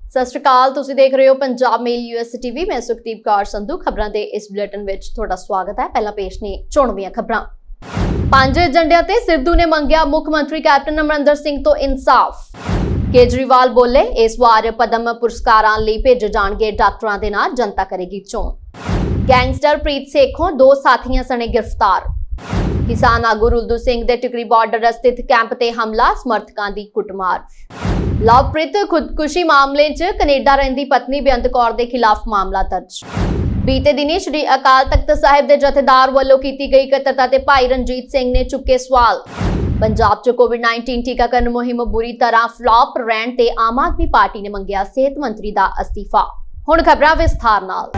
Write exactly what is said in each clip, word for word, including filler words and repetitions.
सत श्री अकाल, तुसीं देख रहे हो पंजाब मेल यूएस टीवी। मैं सुखदीप कौर संधू। खबरां दे इस बुलेटिन विच तुहाडा स्वागत है। पहला पेश ने चोणवीआं खबरां। पंज एजेंडियां ते सिद्धू ने मंगिया मुख मंत्री कैप्टन अमरिंदर सिंह तो इंसाफ। केजरीवाल बोले इस वार पद्म पुरस्कारां लई भेजे जाणगे डॉक्टरां दे नाल, जनता करेगी चोण। गैंगस्टर प्रीत सेखों दो साथियां सने गिरफ्तार। किसान आगू रुलदू सिंह दे टिकरी बॉर्डर स्थित कैंप ते हमला, समर्थकां दी कुटमार। लवप्रीत खुदकुशी मामले च कनेडा रहिंदी पत्नी बेअंत कौर दे खिलाफ मामला दर्ज। बीते दिनी श्री अकाल तख्त साहिब दे जथेदार वालों कीती गई इकत्तरता ते भाई रणजीत सिंह ने चुके सवाल। पंजाब च कोविड नाइनटीन टीकाकरण मुहिम बुरी तरह फ्लॉप रहण ते आम आदमी पार्टी ने मंगिया सेहत मंत्री दा अस्तीफा। हुण खबरां विस्तार नाल।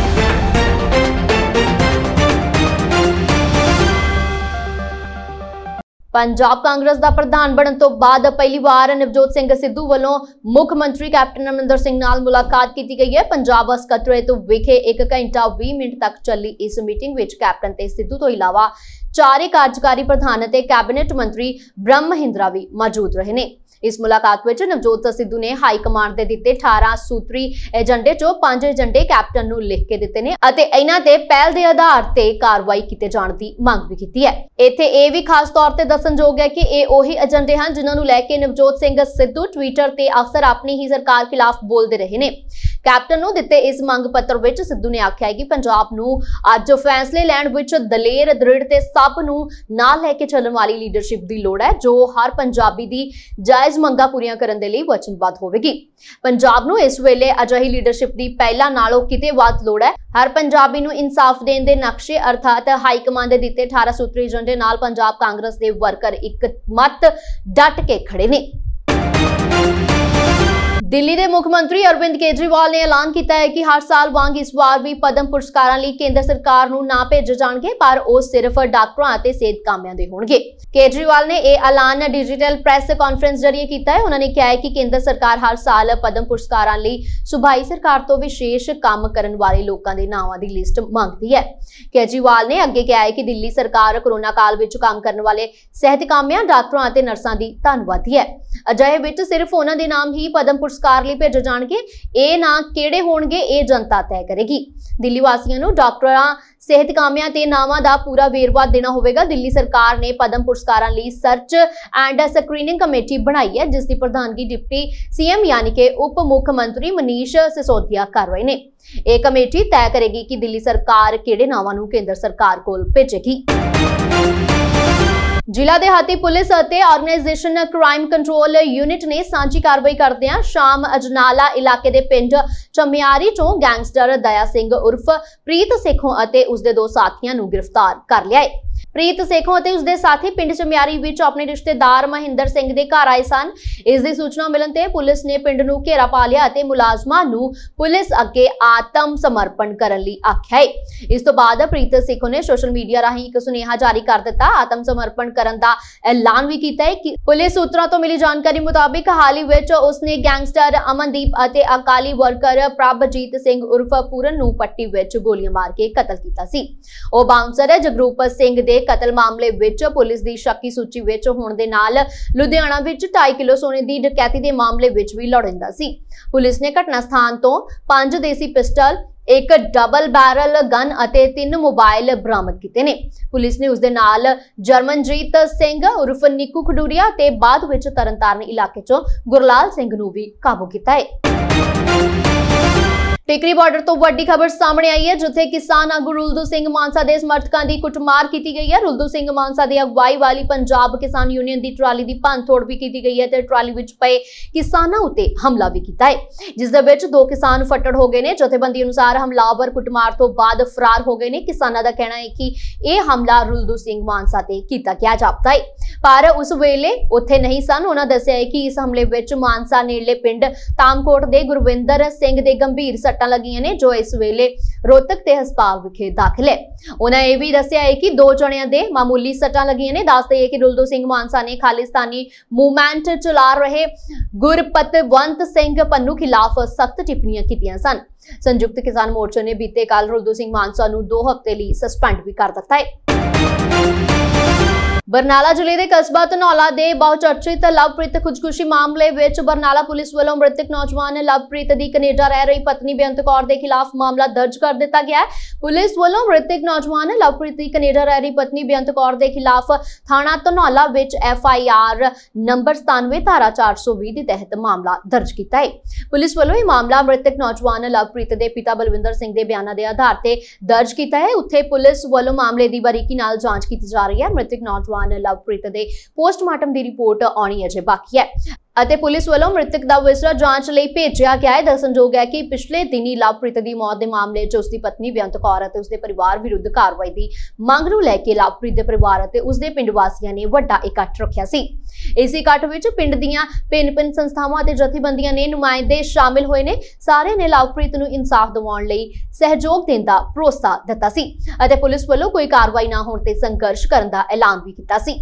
पंजाब कांग्रेस का प्रधान बनने तो बाद पहली बार नवजोत सिंह सिद्धू वालों मुख मंत्री कैप्टन अमरिंदर सिंह नाल मुलाकात की गई है। पंजाब सकत्रेत विखे एक घंटा बीस मिनट तक चली इस मीटिंग विच कैप्टन ते सिद्धू तो इलावा चारे कार्यकारी प्रधान ते कैबिनेट मंत्री ब्रह्म महिंद्रा भी मौजूद रहे ने। इस मुलाकात विच नवजोत सिद्धू ने हाई कमांड दे दिते अठारह सूत्री एजेंडे चों पांच एजेंडे कैप्टन नूं लिख के दिते ने अते इन्हां ते पहल दे आधार ते कार्रवाई कीते जाण दी मंग भी कीती है। इत्थे इह भी खास तौर ते दस्सणयोग है कि इह ओही एजेंडे हन जिन्हां नूं लैके नवजोत सिंह सिद्धू ट्विटर ते अक्सर अपनी ही सरकार खिलाफ बोलदे रहे ने। कैप्टन नूं दिते इस मंग पत्र विच सिद्धू ने आख्या है कि पंजाब नूं अज फैसले लैण विच दलेर दृढ़ ते सब नूं नाल लैके चलण वाली लीडरशिप दी लोड़ है, जो हर पंजाबी दी जायज मंगा पूरीआं करन दे लई वचनबद्ध होवेगी। पंजाब नूं इस वेले अजिही लीडरशिप दी पहला नालों किते वध लोड़ है। हर पंजाबी नूं इंसाफ देण दे नक्शे अर्थात हाई कमान दे दिते अठारह सूत्री एजेंडे नाल पंजाब कांग्रेस दे वर्कर इक मत डट के खड़े ने। दिल्ली के मुख्यमंत्री अरविंद केजरीवाल ने ऐलान किया है कि हर साल वांग इस बार भी पद्म पुरस्कारां लई केंद्र सरकार नूं ना भेजे जाणगे, पर वो सिर्फ डॉक्टरां अते सेहत कामियां दे होणगे। केजरीवाल ने यह ऐलान डिजिटल प्रेस कॉन्फ्रेंस जरिए किया है। उन्होंने कहा है कि केंद्र सरकार हर साल पद्म पुरस्कारां लई सूबाई सरकार तो विशेष काम करन वाले लोकां दे नावां दी लिस्ट मंगदी है। केजरीवाल ने अगे कहा है कि दिल्ली सरकार कोरोना काल विच काम करन वाले सेहत कामियां, डॉक्टरां अते नर्सां दी धन्नवादी है। अजिहे विच सिर्फ उन्हां दे नाम ही पद्म पुरस्कार लई भेजे जाणगे, ए ना किहड़े होणगे ए जनता तय करेगी। दिल्ली वासियों नूं डॉक्टरां, सेहत कामियां ते नावां दा पूरा वेरवा देना होवेगा। दिल्ली सरकार ने पद्म पुरस्कारां लई सर्च एंड स्क्रीनिंग कमेटी बनाई है, जिसकी प्रधानगी डिप्टी सीएम यानी कि उप मुख्यमंत्री मनीष सिसोदिया कर रहे ने। यह कमेटी तय करेगी कि दिल्ली सरकार किहड़े नावां नूं केंद्र सरकार कोल भेजेगी। जिला देहाती पुलिस अते ऑर्गेनाइजेशन क्राइम कंट्रोल यूनिट ने सांझी कार्रवाई करदिआं शाम अजनाला इलाके दे पिंड चमियारी चों गैंगस्टर दया सिंह उर्फ प्रीत सेखों अते उसदे दो साथियां नूं गिरफ्तार कर लिया है। प्रीत सेखों अते उसदे साथी पिंड चमियारी विच अपने रिश्तेदार महिंदर सिंह दे घर आए सन। इस दी सूचना मिलण ते पुलिस ने पिंड नूं घेरा पा लिया अते मुलाजमां नूं पुलिस अगे आत्म समर्पण करन लई आख्या है। इस तो बाद प्रीत सेखों ने सोशल मीडिया राहीं एक सुनेहा जारी कर दिता। आत्म समर्पण करन दा ऐलान भी कीता है कि पुलिस सूत्रां तो मिली जानकारी मुताबिक हाल ही विच उसने गैंगस्टर अमनदीप अते अकाली वर्कर प्रभजीत सिंह उर्फ पूरन नूं पट्टी विच गोलियां मार के कतल कीता सी। ओ बाउंसर जगरूप सिंह दे कतल मामले विच पुलिस दी शक्की सूची विच होण दे नाल लुधियाना विच ढाई किलो सोने दी डकैती दे मामले विच भी लड़िंदा सी। पुलिस ने घटना स्थान तो पांच देसी पिस्टल, एक डबल बैरल गन अते तीन मोबाइल बरामद कीते ने। पुलिस ने उसदे नाल जर्मनजीत सिंह उर्फ निक्कू खडूरिया ते बाद विच तरनताਰਨ इलाके चों गुरलाल सिंह नूं भी काबू कीता है। टिकरी बॉर्डर तो वड्डी खबर सामने आई है, जिथे किसान आगू रुलदू सिंह मानसा दे समर्थकां दी कुटमार की गई है। रुलदू सिंह मानसा दी अगवाई वाली पंजाब किसान यूनियन दी ट्राली दी भंन-तोड़ भी की गई है ते ट्राली विच पए किसानां उते हमला भी कीता है, जिस दे विच दो किसान फट्टड़ हो गए ने। जथेबंदी अनुसार हमलावर कुटमार तो बाद फरार हो गए ने। किसानां दा कहना है कि यह हमला रुलदू सिंह मानसा ते कीता गया जापदा है, पर उस वेले उत्थे नहीं सन। उन्हां दस्सिया है कि इस हमले विच मानसा नेड़ले पिंड तामकोट दे गुरविंदर सिंह दे गंभीर सट्टां लगियां ने, जो इस वेले रोहतक ते हस्पताल विखे दाखिल है। उन्होंने यह भी दस्सिया है कि दो जणियां दे मामूली सट्टां लगियां ने। दस दईए कि रुलदू सिंह मानसा ने खालिस्तानी मूवमेंट चला रहे गुरपतवंत सिंह पन्नू खिलाफ सख्त टिप्पणियां कीतियां सन। संयुक्त किसान मोर्चा ने बीते कल रुलदू सिंह मानसा नूं दो हफ्ते लई सस्पेंड भी कर दिता है। बरनाला जिले के कस्बा धनौला के बहुचर्चित लवप्रीत खुदकुशी मामले विच बरनाला पुलिस वालों मृतक नौजवान लवप्रीत की कनेडा रह रही पत्नी बेअंत कौर के खिलाफ मामला दर्ज कर दिता गया है। पुलिस वालों मृतक नौजवान लवप्रीत की कनेडा रह रही पत्नी बेअंत कौर के खिलाफ थाना धनौला विच एफ आई आर नंबर सतानवे धारा चार सौ भी के तहत मामला दर्ज किया है। पुलिस वालों यह मामला मृतक नौजवान लवप्रीत के पिता बलविंदर सिंह के बयानों के आधार पर दर्ज किया है। उत्थे पुलिस वालों मामले की बारीकी नाल जांच की जा रही है। मृतक नौजवान लवप्रीत दे पोस्टमार्टम की रिपोर्ट आनी अजे बाकी है ਅਤੇ ਪੁਲਿਸ ਵੱਲੋਂ ਮ੍ਰਿਤਕ ਦਾ ਵਿਸਰਾ ਜਾਂਚ ਲਈ ਭੇਜਿਆ ਗਿਆ ਹੈ। ਦੱਸਣਯੋਗ ਹੈ ਕਿ ਪਿਛਲੇ ਦਿਨੀ ਲਵਪ੍ਰੀਤ ਦੀ ਮੌਤ ਦੇ ਮਾਮਲੇ 'ਚ ਉਸਦੀ ਪਤਨੀ ਬੇਅੰਤ ਕੌਰ ਅਤੇ ਉਸਦੇ ਪਰਿਵਾਰ ਵਿਰੁੱਧ ਕਾਰਵਾਈ ਦੀ ਮੰਗ ਨੂੰ ਲੈ ਕੇ ਲਵਪ੍ਰੀਤ ਦੇ ਪਰਿਵਾਰ ਅਤੇ ਉਸਦੇ ਪਿੰਡ ਵਾਸੀਆਂ ਨੇ ਵੱਡਾ ਇਕੱਠ ਰੱਖਿਆ ਸੀ। ਇਸ ਇਕੱਠ ਵਿੱਚ ਪਿੰਡ ਦੀਆਂ ਭਿੰਨ-ਭਿੰਨ ਸੰਸਥਾਵਾਂ ਅਤੇ ਜਥੇਬੰਦੀਆਂ ਨੇ ਨੁਮਾਇੰਦੇ ਸ਼ਾਮਿਲ ਹੋਏ ਨੇ। ਸਾਰੇ ਨੇ ਲਵਪ੍ਰੀਤ ਨੂੰ ਇਨਸਾਫ ਦਿਵਾਉਣ ਲਈ ਸਹਿਯੋਗ ਦੇਣ ਦਾ ਭਰੋਸਾ ਦਿੱਤਾ ਸੀ ਅਤੇ ਪੁਲਿਸ ਵੱਲੋਂ ਕੋਈ ਕਾਰਵਾਈ ਨਾ ਹੋਣ ਤੇ ਸੰਘਰਸ਼ ਕਰਨ ਦਾ ਐਲਾਨ ਵੀ ਕੀਤਾ ਸੀ।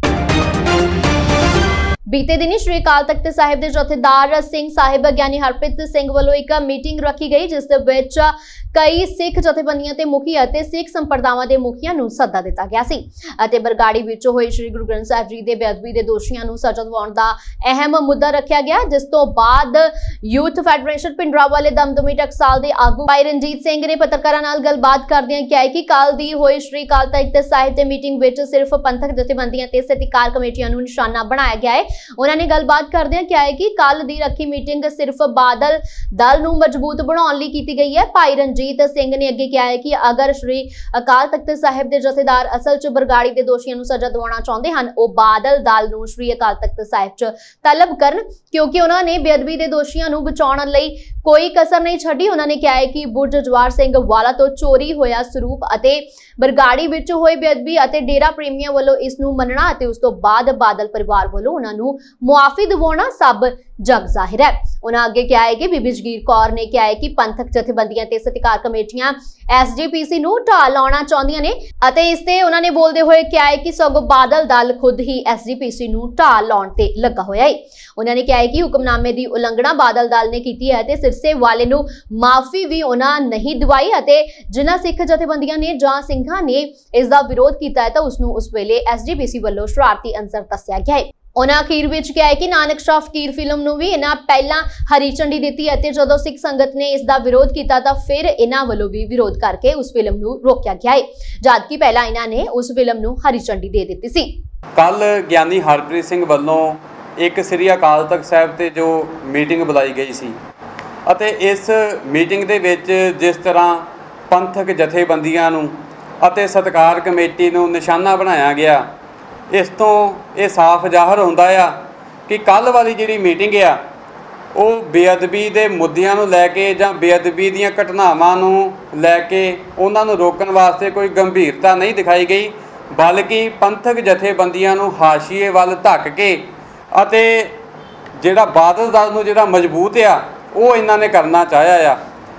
बीते दिन श्री अकाल तख्त साहिब के जथेदार सिंह साहिब ज्ञानी हरप्रीत सिंह वालों एक मीटिंग रखी गई जिस विच कई सिख जथेबंदियां ते मुखी अते सिख संप्रदावां दे मुखियां नूं सद्दा दिता गया सी अते बरगाड़ी विच होए श्री गुरु ग्रंथ साहिब जी दे बेअदबी दे दोषियां नूं सजा दिवाउण दा अहम मुद्दा रखा गया। जिस तो बाद यूथ फेडरेशन पिंडरावाले दमदमी टकसाल दे आगू भाई रणजीत सिंह ने पत्रकारां नाल गलबात करदियां कहा कि कल दी होई श्री अकाल तख्त साहिब दे मीटिंग विच सिर्फ पंथक जथेबंदियां ते सत्कार कमेटियां नूं निशाना बनाया गया है। उन्होंने गलबात करदियां कहा है कि कल दी रखी मीटिंग सिर्फ बादल दल नूं मजबूत बनाउण लई कीती गई है। भाई रणजीत सिंह ने अगे कहा है कि अगर श्री अकाल तख्त साहिब के जथेदार असल च बरगाड़ी के दोषियों नूं सजा दिवाउणा चाहुंदे हन ओह बादल दल नूं श्री अकाल तख्त साहिब च तलब करन क्योंकि उन्होंने बेअदबी के दोषियों नूं बचाउण लई कोई कसर नहीं छड्डी। उन्होंने कहा है कि बुर्ज जवार सिंह वाला तो चोरी होया स्वरूप अते बरगाड़ी विच होए बेअदबी अते डेरा प्रेमियों वालों इस नूं मनना अते उस तो बाद बादल परिवार वालों उन्हां नूं मुआफी दिवाउणा सब जग जाहिर है। उन्होंने अगे कहा है कि बीबी जगीर कौर ने कहा है कि पंथक जथेबंदियां ते सत्कार कमेटियां एस जी पी सी नूं ढा लाउणा चाहुंदियां ने अते इस ते उन्होंने बोलदे होए कहा है कि सगों बादल दल खुद ही एस जी पी सी नूं ढा लाउण ते लगा होया है। उन्होंने कहा है कि हुक्मनामे की उलंघना बादल दल ने की है ते सिरसे वाले नूं माफी भी उन्हां नहीं दिवाई अते जिन्हां सिख जथेबंदियां ने जां सिंघां ने इस दा विरोध कीता है तां उस नूं उस वेले एस जी पी सी वल्लों शरारती अंसर दस्सिया गया है। उन्होंने अखीर विच कहा है कि नानक शाह फकीर फिल्म नूं भी इन्हां पहलां हरी झंडी दित्ती अते जदों सिख संगत ने इसका विरोध किया तां फिर इन्हां वल्लों भी विरोध करके उस फिल्म नूं रोकिया गया है जबकि पहलां इन्हां ने उस फिल्म नूं हरी झंडी दे दित्ती सी। कल ज्ञानी हरप्रीत सिंह वल्लों एक श्री अकाल तख्त साहिब ते जो मीटिंग बुलाई गई सी अते इस मीटिंग दे विच जिस तरह पंथक जथेबंदियां नूं अते सत्कार कमेटी नूं निशाना बनाया गया इस तो ये साफ जाहिर होंदा आ कि कल वाली जिहड़ी मीटिंग आ वो बेअदबी के मुद्दिआं नूं लैके जां बेअदबी दीआं घटनावां नूं लैके उन्हां नूं रोकण वास्ते कोई गंभीरता नहीं दिखाई गई बल्कि पंथक जथेबंदियां नूं हाशिए वल धक के अते जिहड़ा बादल दल नूं जिहड़ा मजबूत आ वो इन्हां ने करना चाहिया आ।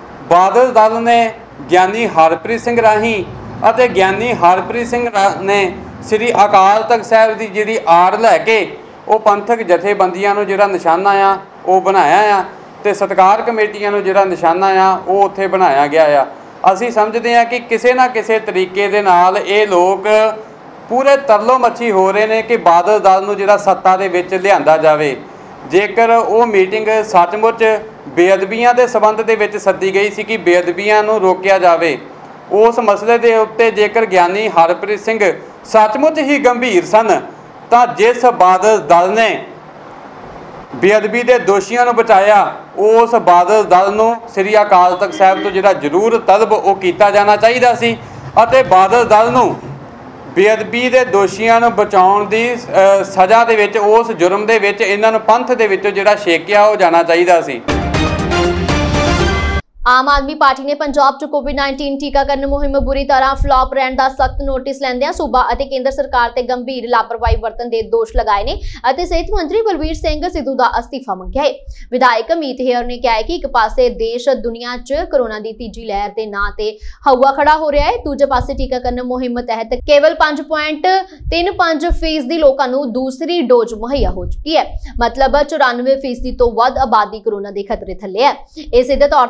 बादल दल ने ज्ञानी हरप्रीत सिंह राही अते ज्ञानी हरप्रीत सिंह ने श्री अकाल तख्त साहिब की जिहड़ी आड़ लैके वो पंथक जथेबंदियां नूं जिहड़ा निशाना आ वो बनाया आ ते सत्कार कमेटियां नूं जिहड़ा निशाना आ वो उत्थे बनाया गया आ। असीं समझदे हां कि किसी ना किसी तरीके दे नाल ये लोग पूरे तरलो मच्छी हो रहे हैं कि बादल दल नूं जिहड़ा सत्ता दे विच लिआंदा जावे। जेकर वो मीटिंग सचमुच बेअदबियां दे संबंध दे विच सद्दी गई सी कि बेअदबियां नूं रोकिया जावे उस मसले के उत्ते जेकर ज्ञानी हरप्रीत सिंह सचमुच ही गंभीर सन तो जिस बादल दल ने बेअदबी के दोषियों नूं बचाया उस बादल दल नूं श्री अकाल तख्त साहिब तो जिहड़ा जरूर तलब वो किया जाना चाहिए सी अते बादल दल नूं बेअदबी के दोषियों नूं बचाउण दी सज़ा दे विच उस जुर्म दे विच इन्हां नूं पंथ दे विचों जिहड़ा छेकिया हो जाना चाहिए सी। आम आदमी पार्टी ने पंजाब च कोविड नाइनटीन टीकाकरण मुहिम बुरी तरह फ्लॉप रहने का सख्त नोटिस लैंदियां सूबा अते केंद्र सरकार ते गंभीर लापरवाही वरतन के दोष लगाए ने अते सेहत मंत्री बलबीर सिंह सिद्धू का अस्तीफा मंगिया है। विधायक मीत हेयर ने कहा है कि एक पासे देश दुनिया च कोरोना की तीजी लहर के नां ते हवा खड़ा हो रहा है, दूजे पासे टीकाकरण मुहिम तहत केवल पांच पॉइंट तीन पांच फीसदी लोगों को दूसरी डोज मुहैया हो चुकी है। मतलब चौरानवे फीसदी तो वध आबादी कोरोना के खतरे थले है। इस सीधे तौर पर सूबा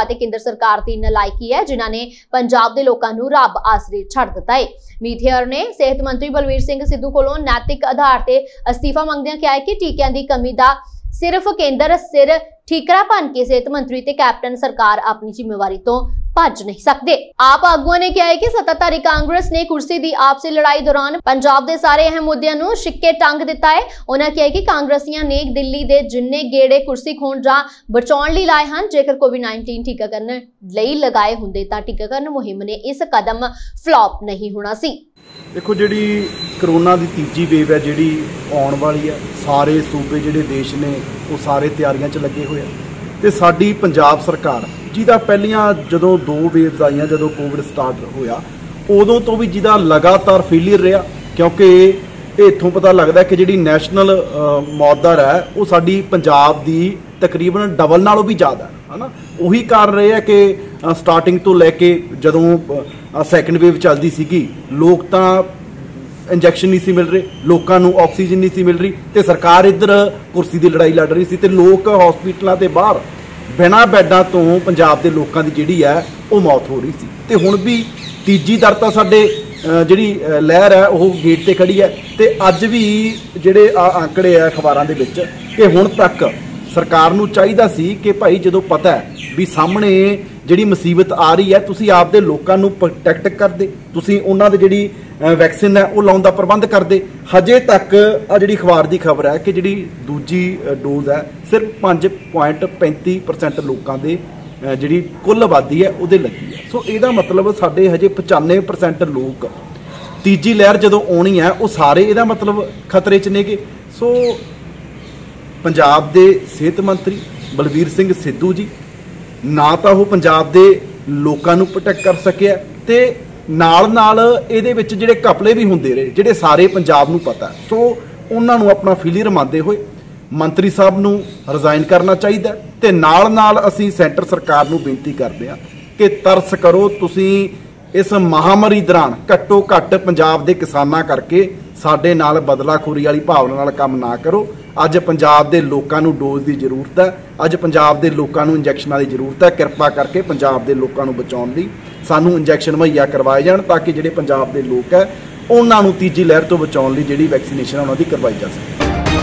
ਤੇ ਕੇਂਦਰ ਸਰਕਾਰ ਦੀ ਨਲਾਇਕੀ ਹੈ ਜਿਨ੍ਹਾਂ ਨੇ ਪੰਜਾਬ ਦੇ ਲੋਕਾਂ ਨੂੰ ਰੱਬ ਆਸਰੇ ਛੱਡ ਦਿੱਤਾ ਹੈ। ਮੀਥੇਅਰ ਨੇ ਸਿਹਤ ਮੰਤਰੀ ਬਲਵੀਰ ਸਿੰਘ ਸਿੱਧੂ ਕੋਲੋਂ ਨੈਤਿਕ ਆਧਾਰ ਤੇ ਅਸਤੀਫਾ ਮੰਗਦਿਆਂ ਕਿਹਾ ਹੈ ਕਿ ਟੀਕਿਆਂ ਦੀ ਕਮੀ ਦਾ सिर्फ केंद्र सिर ठीकरा बन के सेहत मंत्री ते कैप्टन सरकार अपनी जिम्मेवारी तो भज नहीं सकते। आप आगुओं ने कहा है कि सत्ताधारी कांग्रेस ने कुर्सी दी आपसी लड़ाई दौरान पंजाब दे सारे अहम मुद्दों नूं शिक्के टंग दिता है। उन्होंने कहा कि कांग्रेसियां ने दिल्ली दे जिन्ने गेड़े कुर्सी खोण जां बचाउण लई लाए हन, जेकर कोविड नाइनटीन टीकाकरण लई लगाए हुंदे तां टीकाकरण मुहिम ने इस कदम फ्लॉप नहीं होना सी। देखो जी करोना की तीजी वेव है जी आने वाली है, सारे सूबे जोड़े देश ने वो सारे तैयारियां च लगे हुए हैं तो साडी पंजाब सरकार जिहदा पहलियां जदों दो वेव्स आईयां जदों कोविड स्टार्ट होया उदों तो भी जिहदा लगातार फेलियर रहा, क्योंकि इत्थों पता लगता है कि जिहड़ी नैशनल मौत दर है वो साडी पंजाब की तकरीबन डबल नालों भी ज़्यादा है ना। उही कारण रहे है कि स्टार्टिंग तो लैके जदों सैकेंड वेव चलती सीगी लोग तो इंजैक्शन नहीं सी मिल रहे, लोगों को ऑक्सीजन नहीं सी मिल रही तो सरकार इधर कुर्सी की लड़ाई लड़ रही सी ते लोग हॉस्पिटलों के बाहर बिना बैडा तो पंजाब के लोगों की जिहड़ी है वो मौत हो रही सी ते हुण भी तीजी दर तां साडे जिहड़ी लहर है वो गेट ते खड़ी है ते अज भी जिहड़े आंकड़े है अखबारां दे विच कि हुण तक सरकार नूं चाहीदा सी कि भाई जदों पता है भी सामने जिहड़ी मुसीबत आ रही है तुसीं आपदे लोकां नूं प्रोटैक्ट करदे, तुसीं उन्हां दे जिहड़ी वैक्सीन है वो लाउण दा प्रबंध करदे। हजे तक आ जिहड़ी अखबार की खबर है कि जिहड़ी दूजी डोज है सिर्फ पाँच पॉइंट पैंती परसेंट लोगों के जिहड़ी कुल आबादी है उहदे लगी है। सो इहदा मतलब साडे हजे पचानवे परसेंट लोग तीजी लहर जदों आउणी है वो सारे इहदा मतलब खतरे च नेगे। सो पंजाब दे सेहत मंत्री बलवीर सिंह सिद्धू जी ना तो वो पंजाब दे लोकां नूं प्रोटैक्ट कर सके ते नाल नाल इहदे विच जिहड़े घपले भी हुंदे रहे जिहड़े सारे पंजाब नूं पता है। सो उन्हां नूं अपना फेलियर मंनदे होए मंत्री साहब नूं रिजाइन करना चाहिए ते नाल नाल असीं सेंटर सरकार नूं बेनती करदे हां कि तरस करो, तुसीं इस महामारी दौरान घट्टो घट्ट पंजाब दे किसानां करके साडे नाल बदलाखोरी वाली भावना नाल काम ना करो। अज पंजाब दे लोकां नूं डोज की जरूरत है, अज पंजाब दे लोकां नूं इंजैक्शनां की जरूरत है। किरपा करके पंजाब दे लोकां नूं बचाउण लई सानूं इंजैक्शन मुहैया करवाए जाण ताकि जिहड़े पंजाब दे लोक है उन्हां नूं तीजी लहर तो बचाउण लई जिहड़ी वैक्सीनेशन उन्हां दी करवाई जा सके।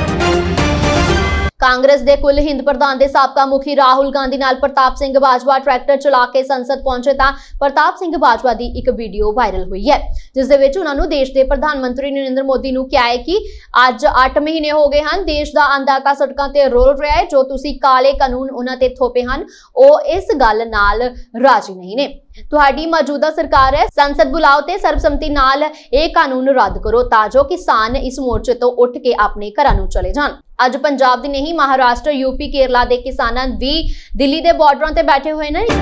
कांग्रेस के कुल हिंद प्रधान के साबका मुखी राहुल गांधी नाल प्रताप सिंह बाजवा ट्रैक्टर चला के संसद पहुंचे तां प्रताप सिंह बाजवा की एक वीडियो वायरल हुई है जिस दे विच उन्हां नूं देश के प्रधानमंत्री नरेंद्र मोदी नूं कहा है कि अज अठ महीने हो गए हैं देश का अंदाता सड़कों ते रोल रहा है, जो तुसीं काले कानून उन्हां ते थोपे हन ओह इस गल नाल राजी नहीं ने। तुहाडी मौजूदा सरकार है, संसद बुलाओ ते सर्बसम्मति नाल यह कानून रद्द करो तां जो किसान इस मोर्चे तो उठ के अपने घरां नूं चले जाण। अज पंजाब दी नहीं महाराष्ट्र यूपी केरला दे किसानां भी दिल्ली दे बॉर्डरां ते बैठे हुए ने।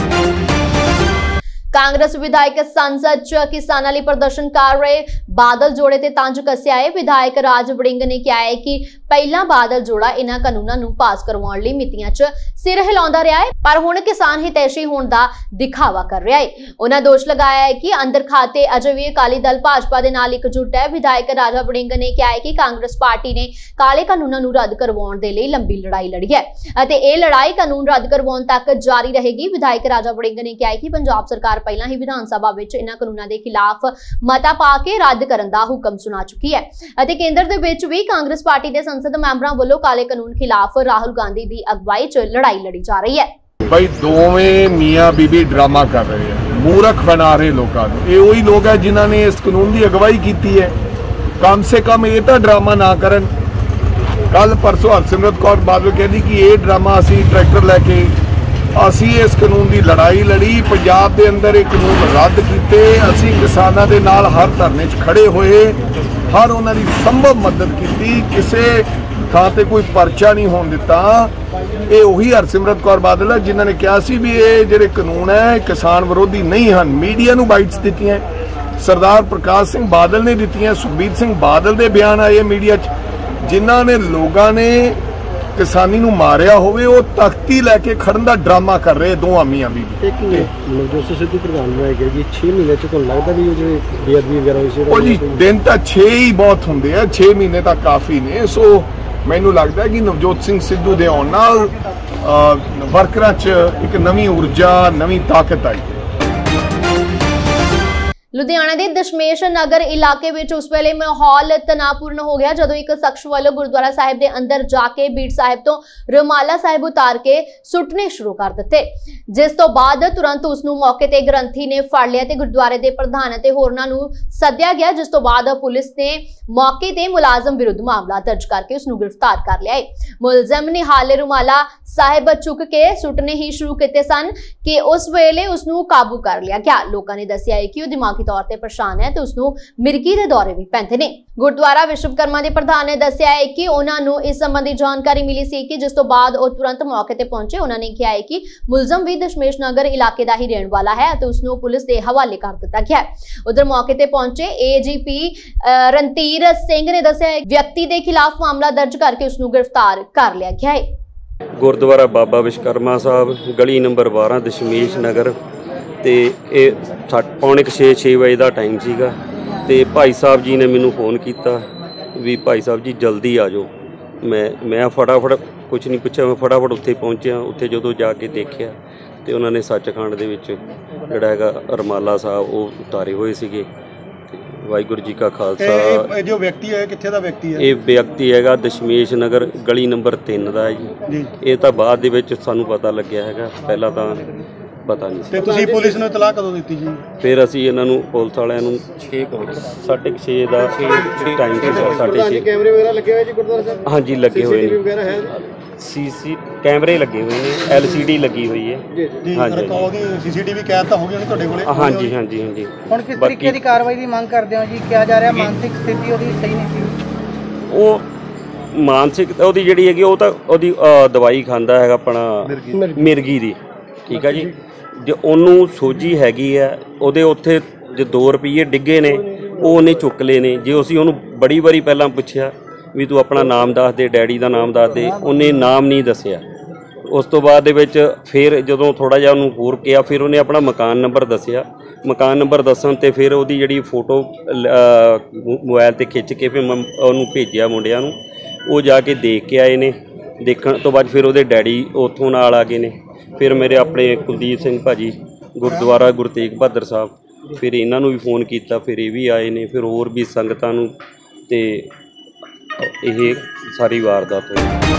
कांग्रेस विधायक संसद च किसानां लई प्रदर्शन कर रहे बादल जोड़े ते तंज कस्या है। विधायक राज वड़िंग ने कहा है कि पहला बादल जोड़ा इन्हां कानूनां नूं पास करवाउण लई मितियां च सिर हिलाउंदा रहा है पर हुण किसान हितैषी होण दा दिखावा कर रहा है। उन्हां दोष लगाया है कि अंदर खाते अजे भी अकाली दल भाजपा दे नाल इकजुट है। विधायक राजा वड़िंग ने कहा है कि कांग्रेस पार्टी ने काले कानूनां नूं रद्द करवाउण दे लई लंबी लड़ाई लड़ी है अते इह लड़ाई कानून रद्द करवाउण तक जारी रहेगी। विधायक राजा वड़िंग ने कहा है कि पंजाब सरकार पहला ही विधान सभा विच इन्हां कानूनां दे खिलाफ मता पा के रद्द करन दा हुकम सुना चुकी है अते केंद्र दे विच भी कांग्रेस पार्टी दे संसद मैंबरां वल्लों काले कानून खिलाफ राहुल गांधी दी अगवाई च लड़ाई लड़ी जा रही है। भाई दोवें मियां बीबी ड्रामा कर रहे हैं, मूर्ख बना रहे लोगों को। ये वही लोग हैं जिन्होंने इस कानून की अगवाई की है, कम से कम ये तो ड्रामा ना करन। कल परसों हरसिमरत कौर बादल कहती कि ये ड्रामा असी ट्रैक्टर लैके असी इस कानून की लड़ाई लड़ी, पंजाब के अंदर ये कानून रद्द किए, असी किसानों के नाल हर धरने च खड़े हुए, हर उन्होंने संभव मदद की, किसी थां ते कोई परचा नहीं होने दिता। ये उही हरसिमरत कौर बादल है जिन्होंने कहा सी भी ये जिहड़े कानून है किसान विरोधी नहीं हैं। मीडिया नूं बाइट्स दी हैं, सरदार प्रकाश सिंह बादल ने दी हैं, सुखबीर सिंह बादल के बयान आए मीडिया च जिन्हां ने लोगों ने किसानी नूं मारिया होवे वो तख्ती लैके खड़न दा ड्रामा कर रहे दो मियां बीबी। एक नवजोत सिद्धू प्रधान ने कहा जी छह महीने च तुहानूं लगदा भी जो बेअदबी वगैरह होई सी ओ जी दिन तां छे ही बहुत हुंदे आ, छे महीने तां काफ़ी ने। सो मैनूं लगदा है कि नवजोत सिंह सिद्धू दे आउण नाल ਵਰਕਰਾਂ 'ਚ ਇੱਕ ਨਵੀਂ ਊਰਜਾ ਨਵੀਂ ਤਾਕਤ ਆਈ। ਲੁਧਿਆਣਾ ਦੇ ਦਸ਼ਮੇਸ਼ ਨਗਰ ਇਲਾਕੇ ਵਿੱਚ ਉਸ ਵੇਲੇ ਮਾਹੌਲ ਤਣਾਅਪੂਰਨ ਹੋ ਗਿਆ ਜਦੋਂ ਇੱਕ ਸ਼ਖਸ ਵੱਲੋਂ ਗੁਰਦੁਆਰਾ ਸਾਹਿਬ ਦੇ ਅੰਦਰ ਜਾ ਕੇ ਬੀੜ ਸਾਹਿਬ ਤੋਂ ਰੁਮਾਲਾ ਸਾਹਿਬ ਉਤਾਰ ਕੇ ਸੁੱਟਣੇ ਸ਼ੁਰੂ ਕਰ ਦਿੱਤੇ, ਜਿਸ ਤੋਂ ਬਾਅਦ ਤੁਰੰਤ ਉਸ ਨੂੰ ਮੌਕੇ ਤੇ ਗ੍ਰੰਥੀ ਨੇ ਫੜ ਲਿਆ ਤੇ ਗੁਰਦੁਆਰੇ ਦੇ ਪ੍ਰਧਾਨ ਅਤੇ ਹੋਰਨਾਂ ਨੂੰ ਸੱਦਿਆ ਗਿਆ, ਜਿਸ ਤੋਂ ਬਾਅਦ ਪੁਲਿਸ ਨੇ ਮੌਕੇ ਤੇ ਮੁਲਾਜ਼ਮ ਵਿਰੁੱਧ ਮਾਮਲਾ ਦਰਜ ਕਰਕੇ ਉਸ ਨੂੰ ਗ੍ਰਿਫਤਾਰ ਕਰ ਲਿਆ ਹੈ। ਮੁਲਜ਼ਮ ਨੇ ਹਾਲੇ ਰੁਮਾਲਾ ਸਾਹਿਬ ਚੁੱਕ ਕੇ ਸੁੱਟਣੇ ਹੀ ਸ਼ੁਰੂ ਕੀਤੇ ਸਨ ਕਿ ਉਸ ਵੇਲੇ ਉਸ ਨੂੰ ਕਾਬੂ ਕਰ ਲਿਆ ਗਿਆ। ਲੋਕਾਂ ਨੇ ਦੱਸਿਆ ਹੈ ਕਿ ਉਹ ਦਿਮਾਗੀ ਤੌਰ ਤੇ ਪਰੇਸ਼ਾਨ ਹੈ ਤੇ ਉਸ ਨੂੰ ਮਿਰਗੀ ਦੇ ਦੌਰੇ ਵੀ ਪੈਂਦੇ ਨੇ। ਗੁਰਦੁਆਰਾ ਵਿਸ਼ਵਕਰਮਾ ਦੇ ਪ੍ਰਧਾਨ ਨੇ ਦੱਸਿਆ ਹੈ ਕਿ ਉਹਨਾਂ ਨੂੰ ਇਸ ਸੰਬੰਧੀ ਜਾਣਕਾਰੀ ਮਿਲੀ ਸੀ ਕਿ ਜਿਸ ਤੋਂ ਬਾਅਦ ਉਹ ਤੁਰੰਤ ਮੌਕੇ ਤੇ ਪਹੁੰਚੇ। ਉਹਨਾਂ ਨੇ ਕਿਹਾ ਹੈ ਕਿ ਮੁਲਜ਼ਮ ਵੀ ਦਸ਼ਮੇਸ਼ ਨਗਰ ਇਲਾਕੇ ਦਾ ਹੀ ਰਹਿਣ ਵਾਲਾ ਹੈ ਅਤੇ ਉਸ ਨੂੰ ਪੁਲਿਸ ਦੇ ਹਵਾਲੇ ਕਰ ਦਿੱਤਾ ਗਿਆ ਹੈ। ਉਧਰ ਮੌਕੇ ਤੇ ਪਹੁੰਚੇ ਏਜੀਪੀ ਰਣਧੀਰ ਸਿੰਘ ਨੇ ਦੱਸਿਆ ਹੈ ਵਿਅਕਤੀ ਦੇ ਖਿਲਾਫ ਮਾਮਲਾ ਦਰਜ ਕਰਕੇ ਉਸ ਨੂੰ ਗ੍ਰਿਫਤਾਰ ਕਰ ਲਿਆ ਗਿਆ ਹੈ। ਗੁਰਦੁਆਰਾ ਬਾਬਾ ਵਿਸ਼ਵਕਰਮਾ ਸਾਹਿਬ ਗਲੀ ਨੰਬਰ ਬਾਰਾਂ ਦਸ਼ਮੇਸ਼ ਨਗਰ ਤੇ ਇਹ ਪੌਣੇ ਛੇ ਛੇ ਵਜੇ ਦਾ ਟਾਈਮ ਸੀਗਾ ਤੇ ਭਾਈ ਸਾਹਿਬ ਜੀ ਨੇ ਮੈਨੂੰ ਫੋਨ ਕੀਤਾ ਵੀ ਭਾਈ ਸਾਹਿਬ ਜੀ ਜਲਦੀ ਆ ਜਾਓ। ਮੈਂ ਮੈਂ ਫਟਾਫਟ ਕੁਝ ਨਹੀਂ ਪੁੱਛਿਆ, ਮੈਂ ਫਟਾਫਟ ਉੱਥੇ ਪਹੁੰਚਿਆ। ਉੱਥੇ ਜਦੋਂ ਜਾ ਕੇ ਦੇਖਿਆ ਤੇ ਉਹਨਾਂ ਨੇ ਸੱਚਖੰਡ ਦੇ ਵਿੱਚ ਜਿਹੜਾ ਹੈਗਾ ਰੁਮਾਲਾ ਸਾਹਿਬ ਉਹ ਉਤਾਰੇ ਹੋਏ ਸੀਗੇ। ਵਾਹਿਗੁਰੂ ਜੀ ਕਾ ਖਾਲਸਾ। ਇਹ ਜੋ ਵਿਅਕਤੀ ਹੈ ਕਿੱਥੇ ਦਾ ਵਿਅਕਤੀ ਹੈ? ਇਹ ਵਿਅਕਤੀ ਹੈਗਾ ਦਸ਼ਮੇਸ਼ ਨਗਰ ਗਲੀ ਨੰਬਰ ਤਿੰਨ ਦਾ ਹੈ ਜੀ। ਇਹ ਤਾਂ ਬਾਅਦ ਦੇ ਵਿੱਚ ਸਾਨੂੰ ਪਤਾ ਲੱਗਿਆ ਹੈਗਾ, ਪਹਿਲਾਂ ਤਾਂ ਪਤਾ ਨਹੀਂ ਸੀ। ਤੇ ਤੁਸੀਂ ਪੁਲਿਸ ਨੂੰ ਇਤਲਾਹ ਕਦੋਂ ਦਿੱਤੀ ਜੀ? ਫਿਰ ਅਸੀਂ ਇਹਨਾਂ ਨੂੰ ਪੁਲਿਸ ਵਾਲਿਆਂ ਨੂੰ ਛੇ ਸਾਢੇ ਛੇ ਦਾ ਟਾਈਮ ਸੀ। ਸਾਢੇ ਛੇ ਕੈਮਰੇ ਵਗੈਰਾ ਲੱਗੇ ਹੋਏ ਜੀ ਗੁਰਦੁਆਰਾ ਸਾਹਿਬ? ਹਾਂਜੀ ਲੱਗੇ ਹੋਏ ਨੇ, ਵਗੈਰਾ ਹੈ ਸੀਸੀ ਕੈਮਰੇ ਲੱਗੇ ਹੋਏ ਨੇ, ਐਲ ਸੀ ਡੀ ਲੱਗੀ ਹੋਈ ਹੈ। ਹਾਂਜੀ ਉਹਦੀ ਸੀਸੀਟੀਵੀ ਕੈਦ ਤਾਂ ਹੋ ਗਈ ਹੋਣੀ ਤੁਹਾਡੇ ਕੋਲੇ? ਹਾਂਜੀ ਹਾਂਜੀ ਹਾਂਜੀ। ਹੁਣ ਕਿਸ ਤਰੀਕੇ ਦੀ ਕਾਰਵਾਈ ਦੀ ਮੰਗ ਕਰਦੇ ਹੋ ਜੀ? ਕਿਹਾ ਜਾ ਰਿਹਾ ਮਾਨਸਿਕ ਸਥਿਤੀ ਉਹਦੀ ਸਹੀ ਨਹੀਂ ਸੀ। ਉਹ ਮਾਨਸਿਕ ਉਹਦੀ ਜਿਹੜੀ ਹੈਗੀ ਉਹ ਤਾਂ ਉਹਦੀ ਦਵਾਈ ਖਾਂਦਾ ਹੈਗਾ ਆਪਣਾ ਮਿਰਗੀ ਦੀ, ਠੀਕ ਹੈ ਜੀ। ਜੇ ਉਹਨੂੰ ਸੋਝੀ ਹੈਗੀ ਆ, ਉਹਦੇ ਉੱਥੇ ਜੇ ਦੋ ਰੁਪਈਏ ਡਿੱਗੇ ਨੇ ਉਹ ਉਹਨੇ ਚੁੱਕ ਲਏ ਨੇ। ਜੇ ਅਸੀਂ ਉਹਨੂੰ ਬੜੀ ਵਾਰੀ ਪਹਿਲਾਂ ਪੁੱਛਿਆ ਵੀ ਤੂੰ ਆਪਣਾ ਨਾਮ ਦੱਸ ਦੇ, ਡੈਡੀ ਦਾ ਨਾਮ ਦੱਸ ਦੇ, ਉਹਨੇ ਨਾਮ ਨਹੀਂ ਦੱਸਿਆ। ਉਸ ਤੋਂ ਬਾਅਦ ਦੇ ਵਿੱਚ ਫਿਰ ਜਦੋਂ ਥੋੜ੍ਹਾ ਜਿਹਾ ਉਹਨੂੰ ਹੋਰ ਕਿਹਾ, ਫਿਰ ਉਹਨੇ ਆਪਣਾ ਮਕਾਨ ਨੰਬਰ ਦੱਸਿਆ। ਮਕਾਨ ਨੰਬਰ ਦੱਸਣ 'ਤੇ ਫਿਰ ਉਹਦੀ ਜਿਹੜੀ ਫੋਟੋ ਮੋਬਾਈਲ 'ਤੇ ਖਿੱਚ ਕੇ ਫਿਰ ਮੈਂ ਉਹਨੂੰ ਭੇਜਿਆ ਮੁੰਡਿਆਂ ਨੂੰ। ਉਹ ਜਾ ਕੇ ਦੇਖ ਕੇ ਆਏ ਨੇ। ਦੇਖਣ ਤੋਂ ਬਾਅਦ ਫਿਰ ਉਹਦੇ ਡੈਡੀ ਉੱਥੋਂ ਨਾਲ ਆ ਗਏ ਨੇ। ਫਿਰ ਮੇਰੇ ਆਪਣੇ ਕੁਲਦੀਪ ਸਿੰਘ ਭਾਜੀ ਗੁਰਦੁਆਰਾ ਗੁਰੂ ਤੇਗ ਬਹਾਦਰ ਸਾਹਿਬ, ਫਿਰ ਇਹਨਾਂ ਨੂੰ ਵੀ ਫੋਨ ਕੀਤਾ, ਫਿਰ ਇਹ ਵੀ ਆਏ ਨੇ। ਫਿਰ ਹੋਰ ਵੀ ਸੰਗਤਾਂ ਨੂੰ, ਤੇ ਇਹ ਸਾਰੀ ਵਾਰਦਾਤ ਹੋਈ।